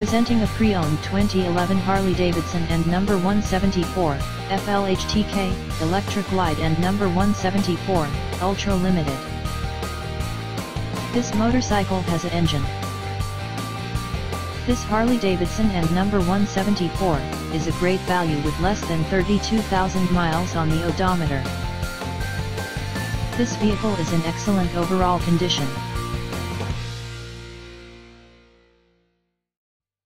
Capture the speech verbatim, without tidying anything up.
Presenting a pre-owned twenty eleven Harley-Davidson and number one seventy-four, F L H T K, Electra Glide and number one seventy-four, Ultra Limited. This motorcycle has an engine. This Harley-Davidson and number one seventy-four, is a great value with less than thirty-two thousand miles on the odometer. This vehicle is in excellent overall condition.